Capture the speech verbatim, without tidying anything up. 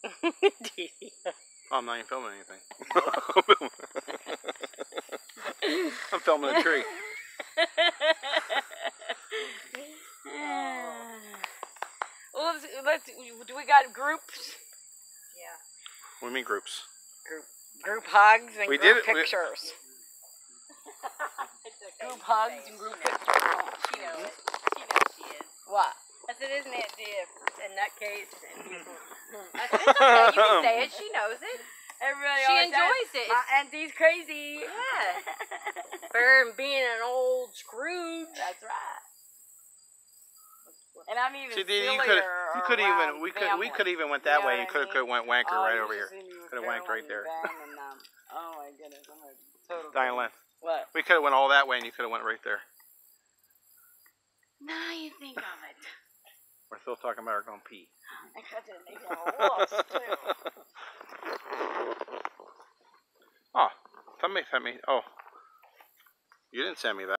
Oh, I'm not even filming anything. I'm filming a tree. Well, let's, let's, do we got groups? Yeah. What do you mean groups? Group, group hugs and We group did it, we- pictures. Okay, Group hugs and group pictures. She knows it. She knows she is. What? I said, isn't it a nutcase? And people, I said, it's okay. You can say it. She knows it. Everybody She always enjoys says, it. My auntie's crazy. Yeah. For being an old Scrooge. That's right. And I'm even See, Dee, you sillier could, you could around even, we could, we family. could even went You that know way. what You I could have, mean? could have went wanker Oh, right you over should here. see me with Could have wanked right Carolyn there. and Ben and, um, oh my goodness, I'm a total. Diane Lynn. What? We could have went all that way, and you could have went right there. Now you think of it. We're still talking about her going pee. I got to make a loss too. Oh, somebody sent me. Oh, you didn't send me that.